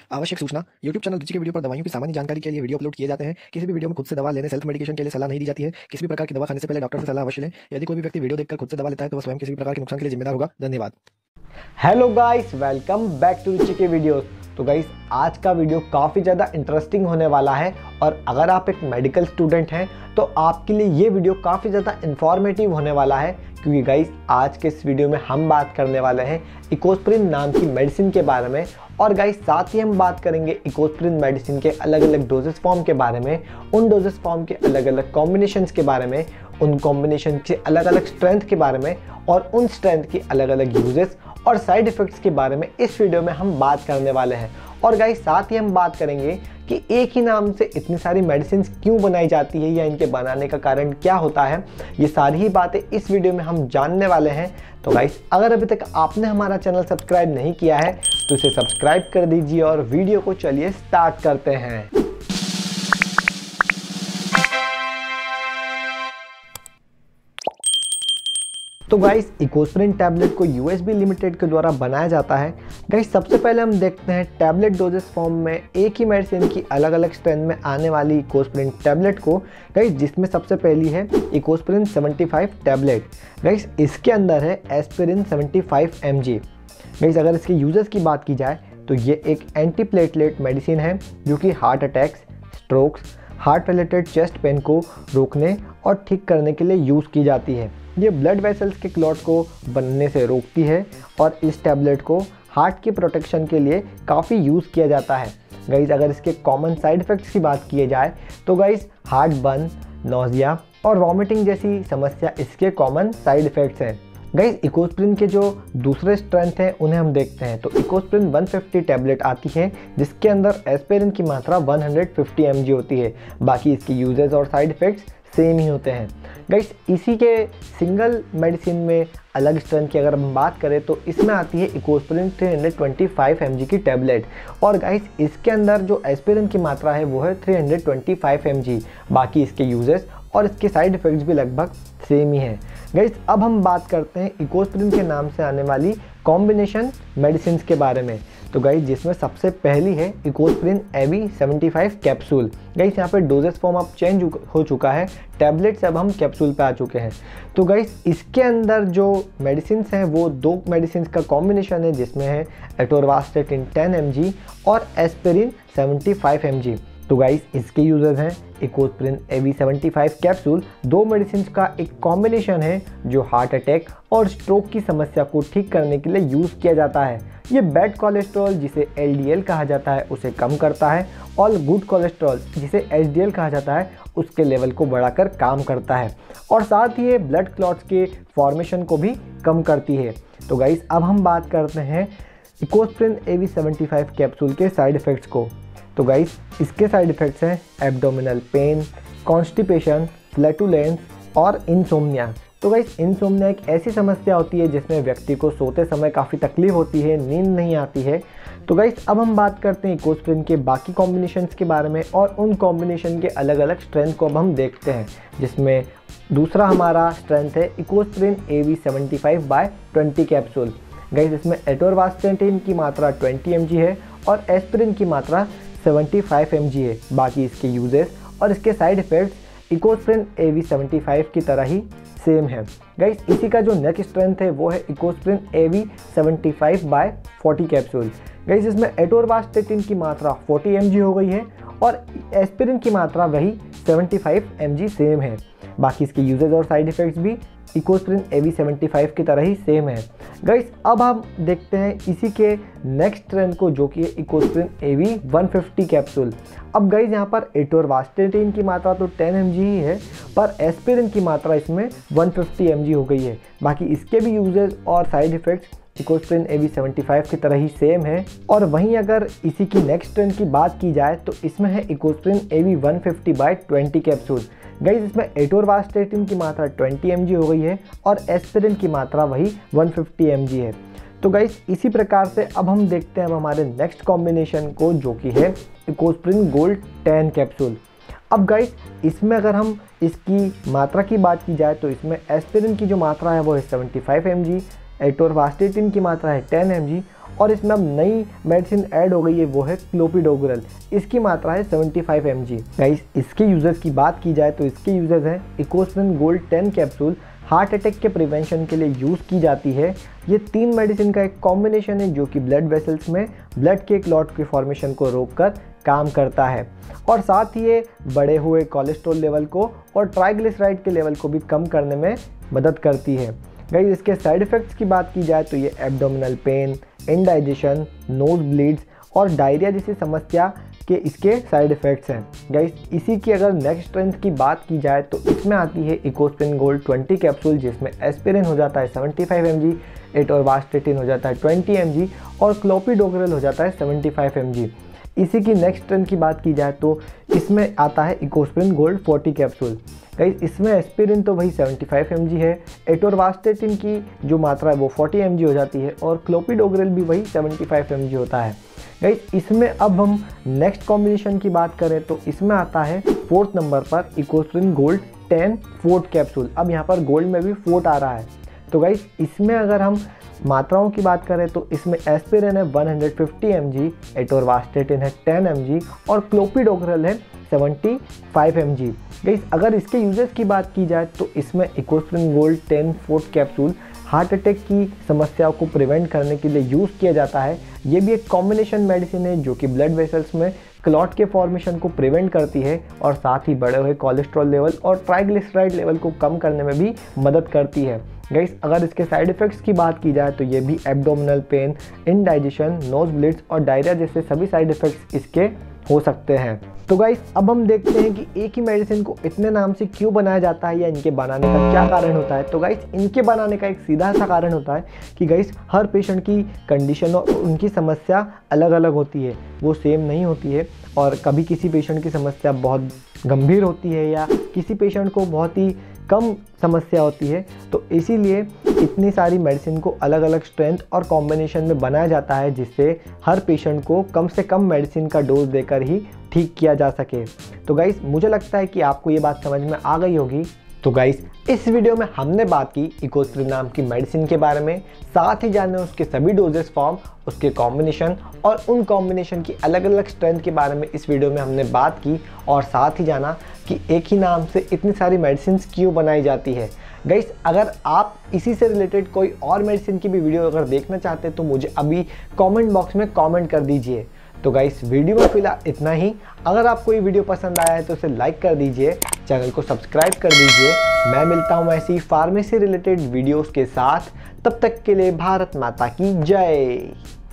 आवश्यक सूचना। YouTube channel रुचि के वीडियो पर दवाइयों की सामान्य जानकारी के लिए वीडियो अपलोड किए जाते हैं। किसी भी वीडियो में खुद से दवा लेने, सेल्फ मेडिकेशन के लिए सलाह नहीं दी जाती है। किसी भी प्रकार की दवा खाने से पहले डॉक्टर से सलाह अवश्य लें। यदि कोई भी व्यक्ति वीडियो देखकर खुद से दवा लेता है तो वह स्वयं किसी भी प्रकार के नुकसान के लिए जिम्मेदार होगा। धन्यवाद। Hello guys, welcome back to Ruchi के वीडियोस। तो गाइस, आज का वीडियो काफ़ी ज़्यादा इंटरेस्टिंग होने वाला है और अगर आप एक मेडिकल स्टूडेंट हैं तो आपके लिए ये वीडियो काफ़ी ज़्यादा इंफॉर्मेटिव होने वाला है, क्योंकि गाइस आज के इस वीडियो में हम बात करने वाले हैं इकोस्प्रिन नाम की मेडिसिन के बारे में। और गाइस साथ ही हम बात करेंगे इकोस्प्रिन मेडिसिन के अलग अलग डोजेस फॉर्म के बारे में, उन डोजेस फॉर्म के अलग अलग कॉम्बिनेशंस के बारे में, उन कॉम्बिनेशन के अलग अलग स्ट्रेंथ के बारे में और उन स्ट्रेंथ की अलग अलग यूजेस और साइड इफ़ेक्ट्स के बारे में इस वीडियो में हम बात करने वाले हैं। और गाइस साथ ही हम बात करेंगे कि एक ही नाम से इतनी सारी मेडिसिन क्यों बनाई जाती है या इनके बनाने का कारण क्या होता है। ये सारी ही बातें इस वीडियो में हम जानने वाले हैं। तो गाइस अगर अभी तक आपने हमारा चैनल सब्सक्राइब नहीं किया है तो इसे सब्सक्राइब कर दीजिए और वीडियो को चलिए स्टार्ट करते हैं। तो गाइस इकोस्प्रिन टैबलेट को यूएसबी लिमिटेड के द्वारा बनाया जाता है। गाइस सबसे पहले हम देखते हैं टैबलेट डोजेस फॉर्म में एक ही मेडिसिन की अलग अलग स्ट्रेंथ में आने वाली इकोस्प्रिन टैबलेट को। गाइस जिसमें सबसे पहली है इकोस्प्रिन 75 टैबलेट। गाइस इसके अंदर है एस्पिरिन 75 mg। गाइस अगर इसके यूजेस की बात की जाए तो ये एक एंटीप्लेटलेट मेडिसिन है जो कि heart attacks, strokes, heart related chest pain को रोकने और ठीक करने के लिए यूज़ की जाती है। ये ब्लड वेसल्स के क्लॉट को बनने से रोकती है और इस टैबलेट को हार्ट की प्रोटेक्शन के लिए काफ़ी यूज़ किया जाता है। गाइस अगर इसके कॉमन साइड इफ़ेक्ट्स की बात की जाए तो गाइस हार्ट बर्न, नोजिया और वॉमिटिंग जैसी समस्या इसके कॉमन साइड इफ़ेक्ट्स हैं। गाइस इकोस्प्रिन के जो दूसरे स्ट्रेंथ हैं उन्हें हम देखते हैं। तो इकोस्प्रिन 150 टैबलेट आती है जिसके अंदर एस्पिरिन की मात्रा 150 mg होती है। बाकी इसके यूजेस और साइड इफ़ेक्ट्स सेम ही होते हैं। गाइस इसी के सिंगल मेडिसिन में अलग स्ट्रेंथ की अगर हम बात करें तो इसमें आती है इकोस्प्रिन 325 mg की टैबलेट। और गाइस इसके अंदर जो एस्पिरिन की मात्रा है वो है 325 mg। बाकी इसके यूजेस और इसके साइड इफ़ेक्ट्स भी लगभग सेम ही हैं। गाइस अब हम बात करते हैं इकोस्प्रिन के नाम से आने वाली कॉम्बिनेशन मेडिसिन के बारे में। तो गाइस जिसमें सबसे पहली है इकोस्प्रिन एवी 75 कैप्सूल। गाइस यहाँ पे डोजेस फॉर्म अब चेंज हो चुका है, टैबलेट से अब हम कैप्सूल पे आ चुके हैं। तो गाइस इसके अंदर जो मेडिसिन हैं वो दो मेडिसिन का कॉम्बिनेशन है जिसमें है एटोरवास्टेटिन 10 mg और एस्पिरिन 75 mg। तो गाइस इसके यूजर्स हैं इकोस्प्रिन एवी 75 कैप्सूल दो मेडिसिन का एक कॉम्बिनेशन है जो हार्ट अटैक और स्ट्रोक की समस्या को ठीक करने के लिए यूज़ किया जाता है। ये बैड कोलेस्ट्रॉल जिसे LDL कहा जाता है उसे कम करता है और गुड कोलेस्ट्रॉल जिसे HDL कहा जाता है उसके लेवल को बढ़ाकर काम करता है और साथ ही ये ब्लड क्लॉट्स के फॉर्मेशन को भी कम करती है। तो गाइस अब हम बात करते हैं इकोस्प्रिन एवी 75 कैप्सूल के साइड इफ़ेक्ट्स को। तो गाइस इसके साइड इफ़ेक्ट्स हैं एब्डोमिनल पेन, कॉन्स्टिपेशन, फ्लैटुलेंस और इंसोम्निया। तो गाइस इंसोम्निया एक ऐसी समस्या होती है जिसमें व्यक्ति को सोते समय काफ़ी तकलीफ होती है, नींद नहीं आती है। तो गाइस अब हम बात करते हैं इकोस्प्रिन के बाकी कॉम्बिनेशंस के बारे में और उन कॉम्बिनेशन के अलग अलग स्ट्रेंथ को अब हम देखते हैं। जिसमें दूसरा हमारा स्ट्रेंथ है इकोस्प्रिन एवी 75/20 कैप्सूल। गाइस इसमें एटोरवास्टेटिन की मात्रा 20 mg है और एस्पिरिन की मात्रा 75 mg है। बाकी इसके यूजेस और इसके साइड इफ़ेक्ट्स इकोस्प्रिन एवी 75 की तरह ही सेम है। गाइस इसी का जो नेक्स्ट स्ट्रेंथ है वो है इकोस्प्रिन एवी 75/40 कैप्सूल। गाइस इसमें एटोरवास्टेटिन की मात्रा 40 mg हो गई है और एस्पिरिन की मात्रा वही 75 mg सेम है। बाकी इसके यूजेस और साइड इफ़ेक्ट्स भी इकोस्प्रिन एवी 75 की तरह ही सेम है। गाइस अब हम देखते हैं इसी के नेक्स्ट स्ट्रेंथ को जो कि है इकोस्प्रिन एवी 150 कैप्सूल। अब गाइस यहाँ पर एटोरवास्टेटिन की मात्रा तो 10 mg ही है पर एस्पिरिन की मात्रा इसमें 150 mg हो गई है। बाकी इसके भी यूजेस और साइड इफ़ेक्ट्स इकोस्प्रिन एवी 75 की तरह ही सेम है। और वहीं अगर इसी की नेक्स्ट स्ट्रेंथ की बात की जाए तो इसमें है इकोस्प्रिन एवी 150/20 कैप्सूल। गाइस इसमें एटोरवास्टेटिन की मात्रा 20 mg हो गई है और एस्पिरिन की मात्रा वही 150 mg है। तो गाइस इसी प्रकार से अब हम देखते हैं हमारे नेक्स्ट कॉम्बिनेशन को जो कि है इकोस्प्रिन गोल्ड 10 कैप्सूल। अब गाइस इसमें अगर हम इसकी मात्रा की बात की जाए तो इसमें एस्पिरिन की जो मात्रा है वो है 75 mg, एटोरवास्टेटिन की मात्रा है 10 mg और इसमें अब नई मेडिसिन ऐड हो गई है, वो है क्लोपिडोग्रेल। इसकी मात्रा है 75 mg। गाइस इसके यूजर्स की बात की जाए तो इसके यूजर्स हैं Ecosprin gold 10 capsule, heart attack के प्रिवेंशन के लिए यूज़ की जाती है। ये 3 मेडिसिन का एक कॉम्बिनेशन है जो कि ब्लड वेसल्स में ब्लड के क्लॉट के फॉर्मेशन को रोककर काम करता है और साथ ही ये बढ़े हुए कोलेस्ट्रॉल लेवल को और ट्राइग्लिसराइड के लेवल को भी कम करने में मदद करती है। गाइस इसके साइड इफ़ेक्ट्स की बात की जाए तो ये abdominal pain, indigestion, nose bleeds और डायरिया जैसी समस्या के इसके साइड इफ़ेक्ट्स हैं। गाइस इसी की अगर नेक्स्ट स्ट्रेंथ की बात की जाए तो इसमें आती है इकोस्प्रिन गोल्ड 20 कैप्सूल, जिसमें एस्पिरिन हो जाता है 75 mg, एटोरवास्टेटिन हो जाता है 20 mg और क्लोपिडोग्रेल हो जाता है 75 mg। इसी की नेक्स्ट स्ट्रेंथ की बात की जाए तो इसमें आता है इकोस्प्रिन गोल्ड 40 कैप्सूल। गाइस इसमें एस्पिरिन तो वही 75 mg है, एटोरवास्टेटिन की जो मात्रा है वो 40 mg हो जाती है और क्लोपिडोग्रेल भी वही 75 mg होता है। गाइस इसमें अब हम नेक्स्ट कॉम्बिनेशन की बात करें तो इसमें आता है 4th नंबर पर इकोस्प्रिन गोल्ड 10 फोर्थ कैप्सूल। अब यहाँ पर गोल्ड में भी 4 आ रहा है। तो गाइस इसमें अगर हम मात्राओं की बात करें तो इसमें एस्पिरिन है 150 mg, एटोरवास्टेटिन है 10 mg और क्लोपिडोग्रेल है 75 mg। गाइस अगर इसके यूजेस की बात की जाए तो इसमें Ecosprin gold 10 fourth capsule heart attack की समस्याओं को प्रिवेंट करने के लिए यूज़ किया जाता है। ये भी एक कॉम्बिनेशन मेडिसिन है जो कि ब्लड वेसल्स में क्लॉट के फॉर्मेशन को प्रिवेंट करती है और साथ ही बढ़े हुए कोलेस्ट्रॉल लेवल और ट्राइग्लिसराइड लेवल को कम करने में भी मदद करती है। गाइस अगर इसके साइड इफ़ेक्ट्स की बात की जाए तो ये भी abdominal pain, indigestion, nose bleeds और डायरिया जैसे सभी साइड इफ़ेक्ट्स इसके हो सकते हैं। तो गाइस अब हम देखते हैं कि एक ही मेडिसिन को इतने नाम से क्यों बनाया जाता है या इनके बनाने का क्या कारण होता है। तो गाइस इनके बनाने का एक सीधा सा कारण होता है कि गाइस हर पेशेंट की कंडीशन और उनकी समस्या अलग अलग होती है, वो सेम नहीं होती है और कभी किसी पेशेंट की समस्या बहुत गंभीर होती है या किसी पेशेंट को बहुत ही कम समस्या होती है। तो इसीलिए इतनी सारी मेडिसिन को अलग अलग स्ट्रेंथ और कॉम्बिनेशन में बनाया जाता है जिससे हर पेशेंट को कम से कम मेडिसिन का डोज देकर ही ठीक किया जा सके। तो गाइस मुझे लगता है कि आपको ये बात समझ में आ गई होगी। तो गाइस इस वीडियो में हमने बात की इकोस्प्रिन नाम की मेडिसिन के बारे में, साथ ही जाने उसके सभी डोजेस फॉर्म, उसके कॉम्बिनेशन और उन कॉम्बिनेशन की अलग अलग स्ट्रेंथ के बारे में इस वीडियो में हमने बात की और साथ ही जाना कि एक ही नाम से इतनी सारी मेडिसिन क्यों बनाई जाती है। गाइस अगर आप इसी से रिलेटेड कोई और मेडिसिन की भी वीडियो अगर देखना चाहते हैं तो मुझे अभी कमेंट बॉक्स में कमेंट कर दीजिए। तो गाइस वीडियो में फिलहाल इतना ही। अगर आपको ये वीडियो पसंद आया है तो इसे लाइक कर दीजिए, चैनल को सब्सक्राइब कर दीजिए। मैं मिलता हूँ ऐसी फार्मेसी रिलेटेड वीडियोस के साथ, तब तक के लिए भारत माता की जय।